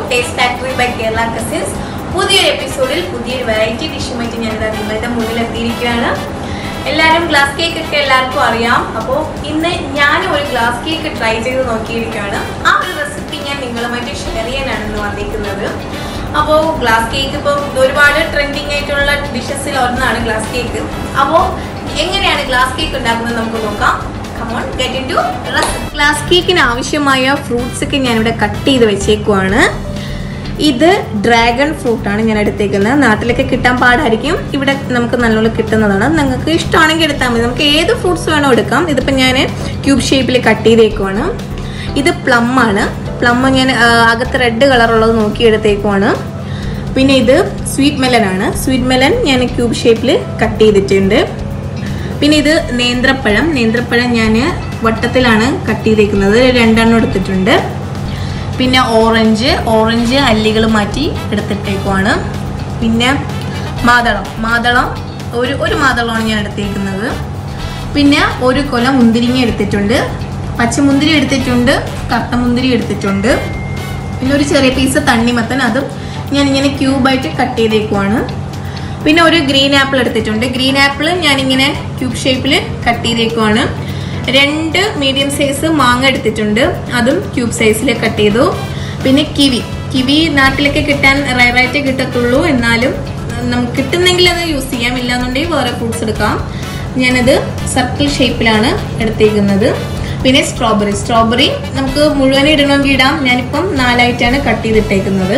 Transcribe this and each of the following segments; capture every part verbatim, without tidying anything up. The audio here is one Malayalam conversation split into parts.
Taste Factory by Kerala Cousins. പുതിയൊരു എപ്പിസോഡിൽ പുതിയൊരു വെറൈറ്റി ഡിഷുമായിട്ട് ഞാൻ നിങ്ങളുടെ മുന്നിൽ എത്തിയിരിക്കുകയാണ്. എല്ലാവരും ഗ്ലാസ് കേക്ക് ഒക്കെ എല്ലാവർക്കും അറിയാം. അപ്പോൾ ഇന്ന് ഞാൻ ഒരു ഗ്ലാസ് കേക്ക് ട്രൈ ചെയ്ത് നോക്കിയിരിക്കുകയാണ്. ആ ഒരു റെസിപ്പി ഞാൻ നിങ്ങളുമായിട്ട് ഷെയർ ചെയ്യാനാണ് ഇന്ന് വന്നിരിക്കുന്നത്. അപ്പോൾ ഗ്ലാസ് കേക്ക് ഇപ്പോൾ ഒരുപാട് ട്രെൻഡിങ് ആയിട്ടുള്ള ഡിഷസിൽ ഒന്നാണ് ഗ്ലാസ് കേക്ക്. അപ്പോൾ എങ്ങനെയാണ് ഗ്ലാസ് കേക്ക് ഉണ്ടാക്കുന്നത് നമുക്ക് നോക്കാം. Come on get into recipe. Glass കേക്കിന് ആവശ്യമായ ഫ്രൂട്ട്സ് ഒക്കെ ഞാനിവിടെ കട്ട് ചെയ്ത് വെച്ചേക്കുവാണ്. ഇത് ഡ്രാഗൺ ഫ്രൂട്ടാണ് ഞാൻ എടുത്തേക്കുന്നത്. നാട്ടിലൊക്കെ കിട്ടാൻ പാടായിരിക്കും, ഇവിടെ നമുക്ക് നല്ലോണം കിട്ടുന്നതാണ്. നിങ്ങൾക്ക് ഇഷ്ടമാണെങ്കിൽ എടുത്താൽ മതി. നമുക്ക് ഏത് ഫ്രൂട്ട്സ് വേണോ എടുക്കാം. ഇതിപ്പോൾ ഞാൻ ക്യൂബ് ഷേപ്പിൽ കട്ട് ചെയ്തേക്കുവാണ്. ഇത് പ്ലം ആണ്. പ്ലം ഞാൻ അകത്ത് റെഡ് കളറുള്ളത് നോക്കി എടുത്തേക്കുവാണ്. പിന്നെ ഇത് സ്വീറ്റ് മെലൻ ആണ്. സ്വീറ്റ് മെലൻ ഞാൻ ക്യൂബ് ഷേപ്പിൽ കട്ട് ചെയ്തിട്ടുണ്ട്. പിന്നെ ഇത് നേന്ത്രപ്പഴം. നേന്ത്രപ്പഴം ഞാൻ വട്ടത്തിലാണ് കട്ട് ചെയ്തേക്കുന്നത്. രണ്ടെണ്ണം എടുത്തിട്ടുണ്ട്. പിന്നെ ഓറഞ്ച് ഓറഞ്ച് അല്ലികൾ മാറ്റി എടുത്തിട്ടേക്കുവാണ്. പിന്നെ മാതളം മാതളം ഒരു ഒരു മാതളമാണ് ഞാൻ എടുത്തേക്കുന്നത്. പിന്നെ ഒരു കൊല മുന്തിരിങ്ങ എടുത്തിട്ടുണ്ട്. പച്ചമുന്തിരി എടുത്തിട്ടുണ്ട്. കട്ടമുന്തിരി എടുത്തിട്ടുണ്ട്. പിന്നെ ഒരു ചെറിയ പീസ് തണ്ണിമത്തൻ, അതും ഞാനിങ്ങനെ ക്യൂബായിട്ട് കട്ട് ചെയ്തേക്കുവാണ്. പിന്നെ ഒരു ഗ്രീൻ ആപ്പിൾ എടുത്തിട്ടുണ്ട്. ഗ്രീൻ ആപ്പിൾ ഞാനിങ്ങനെ ക്യൂബ് ഷേപ്പിൽ കട്ട് ചെയ്തേക്കുവാണ്. രണ്ട് മീഡിയം സൈസ് മാങ്ങ എടുത്തിട്ടുണ്ട്. അതും ക്യൂബ് സൈസിൽ കട്ട് ചെയ്തു. പിന്നെ കിവി കിവി നാട്ടിലൊക്കെ കിട്ടാൻ റയറായിട്ട് കിട്ടത്തുള്ളൂ. എന്നാലും നമുക്ക് കിട്ടുന്നെങ്കിൽ അത് യൂസ് ചെയ്യാം, ഇല്ലാന്നുണ്ടെങ്കിൽ വേറെ ഫ്രൂട്ട്സ് എടുക്കാം. ഞാനത് സർക്കിൾ ഷേപ്പിലാണ് എടുത്തേക്കുന്നത്. പിന്നെ സ്ട്രോബെറി സ്ട്രോബെറി നമുക്ക് മുഴുവൻ ഇടണമെങ്കിൽ ഇടാം. ഞാനിപ്പം നാലായിട്ടാണ് കട്ട് ചെയ്തിട്ടേക്കുന്നത്.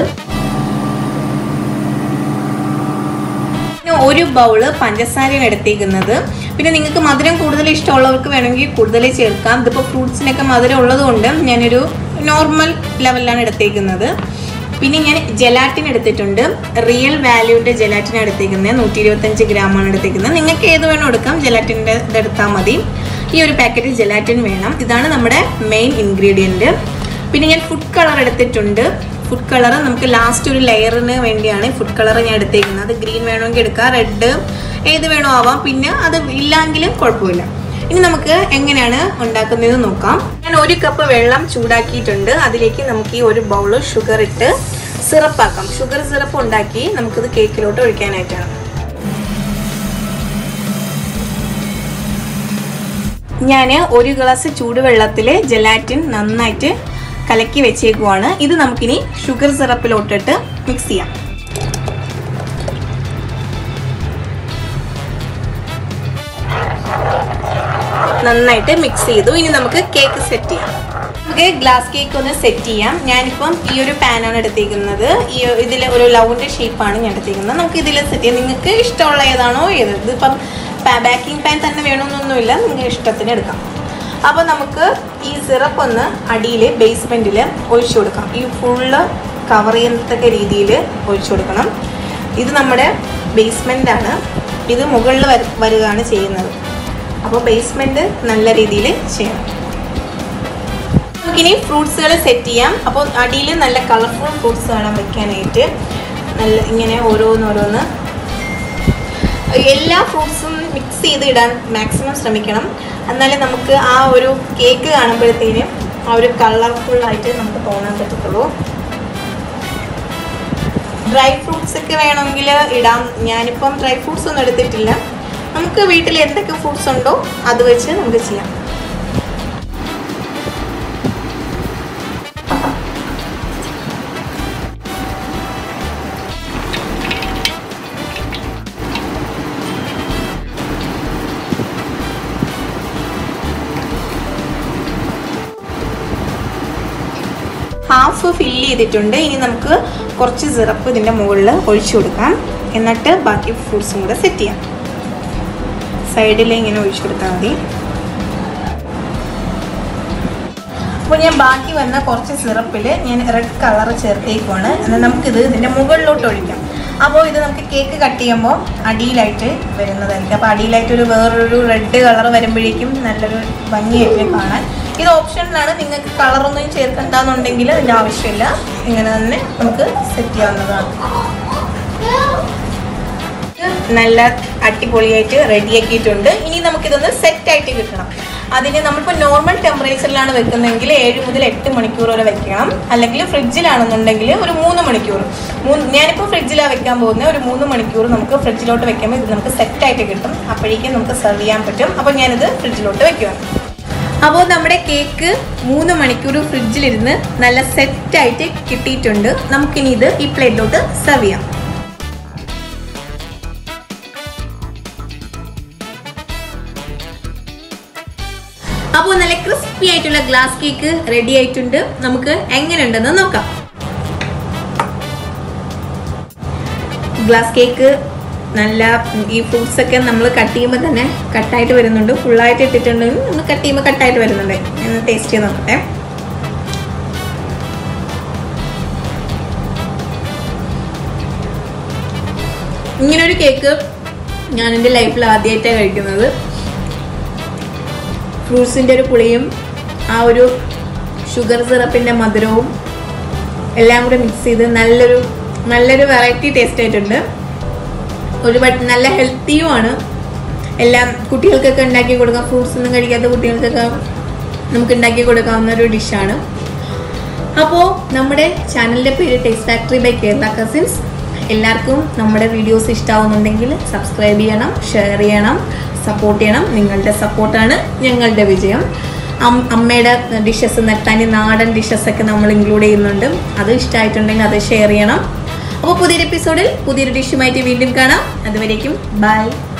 ഒരു ബൗള് പഞ്ചസാരയാണ് എടുത്തേക്കുന്നത്. പിന്നെ നിങ്ങൾക്ക് മധുരം കൂടുതൽ ഇഷ്ടമുള്ളവർക്ക് വേണമെങ്കിൽ കൂടുതൽ ചേർക്കാം. ഇതിപ്പോൾ ഫ്രൂട്ട്സിനൊക്കെ മധുരം ഉള്ളത് കൊണ്ട് ഞാനൊരു നോർമൽ ലെവലിലാണ് എടുത്തേക്കുന്നത്. പിന്നെ ഞാൻ ജെലാറ്റിൻ എടുത്തിട്ടുണ്ട്. റിയൽ വാല്യൂൻ്റെ ജെലാറ്റിനാണ് എടുത്തേക്കുന്നത്. നൂറ്റി ഇരുപത്തഞ്ച് ഗ്രാമാണ് എടുത്തേക്കുന്നത്. നിങ്ങൾക്ക് ഏത് വേണം എടുക്കാം. ജെലാറ്റിൻ്റെ ഇതെടുത്താൽ മതി. ഈ ഒരു പാക്കറ്റ് ജെലാറ്റിൻ വേണം. ഇതാണ് നമ്മുടെ മെയിൻ ഇൻഗ്രീഡിയൻറ്റ്. പിന്നെ ഞാൻ ഫുഡ് കളർ എടുത്തിട്ടുണ്ട്. ഫുഡ് കളർ നമുക്ക് ലാസ്റ്റ് ഒരു ലെയറിന് വേണ്ടിയാണ് ഫുഡ് കളർ ഞാൻ എടുത്തേക്കുന്നത്. അത് ഗ്രീൻ വേണമെങ്കിൽ എടുക്കാം, റെഡ് ഏത് വേണോ ആവാം. പിന്നെ അത് ഇല്ലെങ്കിലും കുഴപ്പമില്ല. ഇനി നമുക്ക് എങ്ങനെയാണ് ഉണ്ടാക്കുന്നത് നോക്കാം. ഞാൻ ഒരു കപ്പ് വെള്ളം ചൂടാക്കിയിട്ടുണ്ട്. അതിലേക്ക് നമുക്ക് ഈ ഒരു ബൗള് ഷുഗർ ഇട്ട് സിറപ്പാക്കാം. ഷുഗർ സിറപ്പ് ഉണ്ടാക്കി നമുക്കിത് കേക്കിലോട്ട് ഒഴിക്കാനായിട്ടാണ്. ഞാൻ ഒരു ഗ്ലാസ് ചൂടുവെള്ളത്തിൽ ജെലാറ്റിൻ നന്നായിട്ട് കലക്കി വെച്ചേക്കുവാണ്. ഇത് നമുക്കിനി ഷുഗർ സിറപ്പിലോട്ടിട്ട് മിക്സ് ചെയ്യാം. നന്നായിട്ട് മിക്സ് ചെയ്തു. ഇനി നമുക്ക് കേക്ക് സെറ്റ് ചെയ്യാം. നമുക്ക് ഗ്ലാസ് കേക്ക് ഒന്ന് സെറ്റ് ചെയ്യാം. ഞാനിപ്പം ഈ ഒരു പാനാണ് എടുത്തേക്കുന്നത്. ഈ ഇതിൽ ഒരു ലൗവിൻ്റെ ഷേപ്പാണ് ഞാൻ എടുത്തേക്കുന്നത്. നമുക്ക് ഇതിൽ സെറ്റ് ചെയ്യാം. നിങ്ങൾക്ക് ഇഷ്ടമുള്ള ഏതാണോ ഏത്. ഇതിപ്പം ബേക്കിംഗ് പാൻ തന്നെ വേണമെന്നൊന്നുമില്ല, നിങ്ങൾക്ക് ഇഷ്ടത്തിന് എടുക്കാം. അപ്പോൾ നമുക്ക് ഈ സിറപ്പ് ഒന്ന് അടിയിൽ ബേസ്മെൻറ്റിൽ ഒഴിച്ചു കൊടുക്കാം. ഈ ഫുള്ള് കവർ ചെയ്യത്തക്ക രീതിയിൽ ഒഴിച്ചു കൊടുക്കണം. ഇത് നമ്മുടെ ബേസ്മെൻറ്റാണ്. ഇത് മുകളിൽ വരു വരികയാണ് ചെയ്യുന്നത്. അപ്പോൾ ബേസ്മെൻറ്റ് നല്ല രീതിയിൽ ചെയ്യണം. നമുക്കിനി ഫ്രൂട്ട്സുകൾ സെറ്റ് ചെയ്യാം. അപ്പോൾ അടിയിൽ നല്ല കളർഫുൾ ഫ്രൂട്ട്സ് വേണം വെക്കാനായിട്ട്. നല്ല ഇങ്ങനെ ഓരോന്നോരോന്ന് എല്ലാ ഫ്രൂട്ട്സും മിക്സ് ചെയ്ത് ഇടാൻ മാക്സിമം ശ്രമിക്കണം. എന്നാലേ നമുക്ക് ആ ഒരു കേക്ക് കാണുമ്പോഴത്തേനും ആ ഒരു കളർഫുള്ളായിട്ട് നമുക്ക് തോന്നാൻ പറ്റത്തുള്ളൂ. ഡ്രൈ ഫ്രൂട്ട്സ് ഒക്കെ വേണമെങ്കിൽ ഇടാം. ഞാനിപ്പം ഡ്രൈ ഫ്രൂട്ട്സ് ഒന്നും എടുത്തിട്ടില്ല. നമുക്ക് വീട്ടിൽ എന്തൊക്കെ ഫ്രൂട്ട്സ് ഉണ്ടോ അത് വെച്ച് നമുക്ക് ചെയ്യാം. ഹാഫ് ഫില്ല് ചെയ്തിട്ടുണ്ട്. ഇനി നമുക്ക് കുറച്ച് സിറപ്പ് ഇതിൻ്റെ മുകളിൽ ഒഴിച്ചു കൊടുക്കാം. എന്നിട്ട് ബാക്കി ഫ്രൂട്ട്സും കൂടെ സെറ്റ് ചെയ്യാം. സൈഡിൽ ഇങ്ങനെ ഒഴിച്ചു കൊടുത്താൽ മതി. അപ്പോൾ ഞാൻ ബാക്കി വന്ന കുറച്ച് സിറപ്പിൽ ഞാൻ റെഡ് കളർ ചേർത്തേക്കുവാണ്. എന്നാൽ നമുക്കിത് ഇതിൻ്റെ മുകളിലോട്ട് ഒഴിക്കാം. അപ്പോൾ ഇത് നമുക്ക് കേക്ക് കട്ട് ചെയ്യുമ്പോൾ അടിയിലായിട്ട് വരുന്നതായിരിക്കും. അപ്പോൾ അടിയിലായിട്ടൊരു വേറൊരു റെഡ് കളർ വരുമ്പോഴേക്കും നല്ലൊരു ഭംഗിയായിട്ട് കാണാൻ. ഇത് ഓപ്ഷനിലാണ്. നിങ്ങൾക്ക് കളറൊന്നും ചേർക്കണ്ടെന്നുണ്ടെങ്കിൽ അതിൻ്റെ ആവശ്യമില്ല. ഇങ്ങനെ തന്നെ നമുക്ക് സെറ്റ് ചെയ്യാവുന്നതാണ്. നല്ല അടിപൊളിയായിട്ട് റെഡിയാക്കിയിട്ടുണ്ട്. ഇനി നമുക്കിതൊന്ന് സെറ്റായിട്ട് കിട്ടണം. അതിന് നമ്മളിപ്പോൾ നോർമൽ ടെമ്പറേച്ചറിലാണ് വെക്കുന്നതെങ്കിൽ ഏഴ് മുതൽ എട്ട് മണിക്കൂർ വരെ വെക്കണം. അല്ലെങ്കിൽ ഫ്രിഡ്ജിലാണെന്നുണ്ടെങ്കിൽ ഒരു മൂന്ന് മണിക്കൂർ മൂന്ന് ഞാനിപ്പോൾ ഫ്രിഡ്ജിലാണ് വെക്കാൻ പോകുന്നത്. ഒരു മൂന്ന് മണിക്കൂർ നമുക്ക് ഫ്രിഡ്ജിലോട്ട് വെക്കുമ്പോൾ ഇത് നമുക്ക് സെറ്റായിട്ട് കിട്ടും. അപ്പോഴേക്കും നമുക്ക് സെർവ് ചെയ്യാൻ പറ്റും. അപ്പോൾ ഞാനിത് ഫ്രിഡ്ജിലോട്ട് വെക്കുകയാണ്. അപ്പോൾ നമ്മുടെ കേക്ക് മൂന്ന് മണിക്കൂർ ഫ്രിഡ്ജിലിരുന്ന് നല്ല സെറ്റായിട്ട് കിട്ടിയിട്ടുണ്ട്. നമുക്കിനി ഇത് ഈ പ്ലേറ്റിലോട്ട് സെർവ് ചെയ്യാം. അപ്പോൾ നല്ല ക്രിസ്പി ആയിട്ടുള്ള ഗ്ലാസ് കേക്ക് റെഡി ആയിട്ടുണ്ട്. നമുക്ക് എങ്ങനെയുണ്ടെന്ന് നോക്കാം. ഗ്ലാസ് കേക്ക് നല്ല ഈ ഫ്രൂട്ട്സ് ഒക്കെ നമ്മൾ കട്ട് ചെയ്യുമ്പോൾ തന്നെ കട്ടായിട്ട് വരുന്നുണ്ട്. ഫുള്ളായിട്ട് ഇട്ടിട്ടുണ്ടെങ്കിൽ നമ്മൾ കട്ട് ചെയ്യുമ്പോൾ കട്ടായിട്ട് വരുന്നുണ്ട്. ഞാൻ ടേസ്റ്റ് ചെയ്ത് നോക്കട്ടെ. ഇങ്ങനൊരു കേക്ക് ഞാൻ എൻ്റെ ലൈഫിൽ ആദ്യമായിട്ടാണ് കഴിക്കുന്നത്. ഫ്രൂട്ട്സിൻ്റെ ഒരു പുളിയും ആ ഒരു ഷുഗർ സിറപ്പിൻ്റെ മധുരവും എല്ലാം കൂടെ മിക്സ് ചെയ്ത് നല്ലൊരു നല്ലൊരു വെറൈറ്റി ടേസ്റ്റ് ആയിട്ടുണ്ട്. ഒരുപാട് നല്ല ഹെൽത്തിയുമാണ്. എല്ലാം കുട്ടികൾക്കൊക്കെ ഉണ്ടാക്കി കൊടുക്കാം. ഫ്രൂട്ട്സ് ഒന്നും കഴിക്കാത്ത കുട്ടികൾക്കൊക്കെ നമുക്ക് ഉണ്ടാക്കി കൊടുക്കാവുന്ന ഒരു ഡിഷാണ്. അപ്പോൾ നമ്മുടെ ചാനലിൻ്റെ പേര് taste factory by Kerala cousins. എല്ലാവർക്കും നമ്മുടെ വീഡിയോസ് ഇഷ്ടമാവുന്നുണ്ടെങ്കിൽ സബ്സ്ക്രൈബ് ചെയ്യണം, ഷെയർ ചെയ്യണം, സപ്പോർട്ട് ചെയ്യണം. നിങ്ങളുടെ സപ്പോർട്ടാണ് ഞങ്ങളുടെ വിജയം. അമ്മയുടെ ഡിഷസ് തനി നാടൻ ഡിഷസൊക്കെ നമ്മൾ ഇൻക്ലൂഡ് ചെയ്യുന്നുണ്ട്. അത് ഇഷ്ടമായിട്ടുണ്ടെങ്കിൽ അത് ഷെയർ ചെയ്യണം. അപ്പോൾ പുതിയൊരു എപ്പിസോഡിൽ പുതിയൊരു ഡിഷുമായിട്ട് വീണ്ടും കാണാം. അതുവരേക്കും ബൈ.